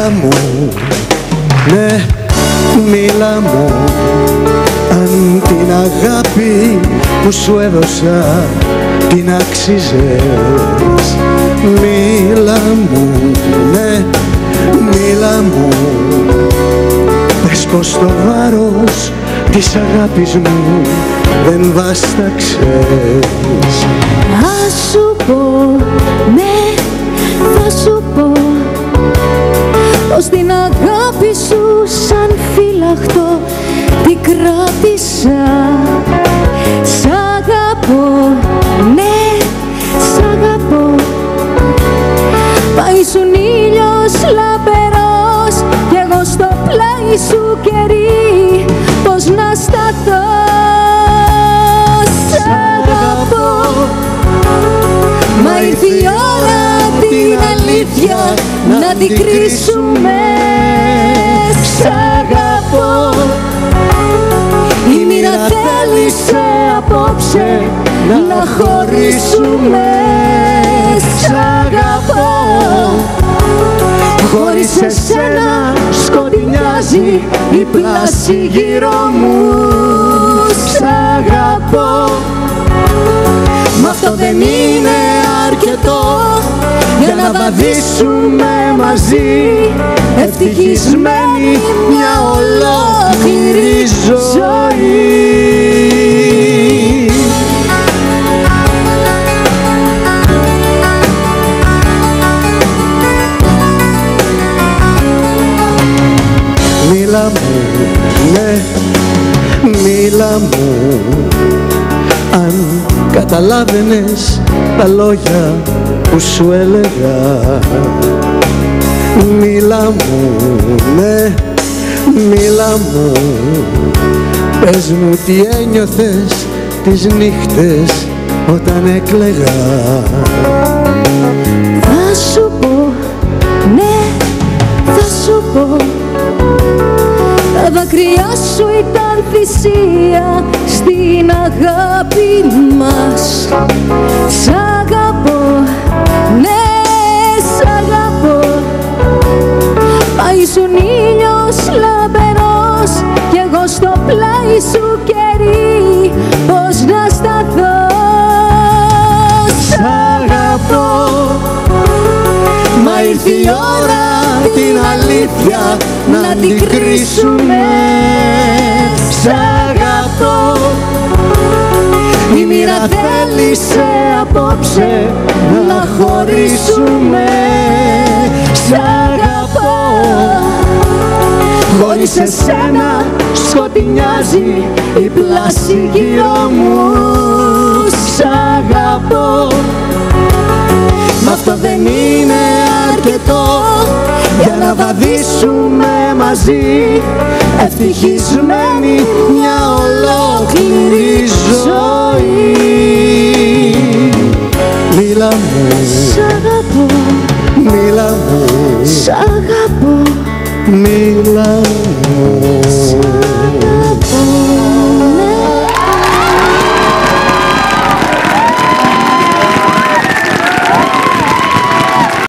Μίλα μου, ναι, μίλα μου, αν την αγάπη που σου έδωσα την αξίζες. Μίλα μου, ναι, μίλα μου, πες πως το βάρος της αγάπης μου δεν βάσταξες. Θα σου πω, ναι, θα σου πω πως την αγάπη σου σαν φύλαχτο την κράτησα. Σ' αγαπώ, ναι, σ' αγαπώ. Μα ήσουν ήλιος λαμπερός κι εγώ στο πλάι σου κερί, πως να σταθώ. Σ' αγαπώ, μα ήρθε η ώρα την αλήθεια να την κρίσουμε. Σ' αγαπώ, η μοίρα θέλησε απόψε να χωρίσουμε. Σ' αγαπώ, χωρίς εσένα σκοτεινιάζει η πλάση γύρω μου. Σ' αγαπώ, μα αυτό δεν είναι αρκετό για να βαδίσουμε μαζί, ευτυχισμένοι μια ολόκληρη ζωή. Μίλα μου, ναι, μίλα μου, αν καταλάβαινες τα λόγια που σου έλεγα. Μίλα μου, ναι, μίλα μου, πες μου τι ένιωθες τις νύχτες όταν έκλαιγα. Θα σου πω, ναι, θα σου πω, τα δάκρυά σου ήταν θυσία στην αγάπη μας. Σ' αγαπώ, ναι, σ' αγαπώ. Μα ήσουν ήλιος λαμπερός κι εγώ στο πλάι σου κερί, πως να σταθώ. Σ' αγαπώ, μα ήρθε η ώρα την αλήθεια να την κρίσουμε. Σ' αγαπώ, η μοίρα θέλησε απόψε να χωρίσουμε. Σ' αγαπώ, χωρίς εσένα σκοτεινιάζει η πλάση γύρω μου. Σ' αγαπώ, μα αυτό δεν είναι αρκετό για να βαδίσουμε μαζί, ευτυχισμένοι μια ολόκληρη ζωή. Μίλα μου, Σ' αγαπώ, μίλα μου, σ' αγαπώ. μίλα μου.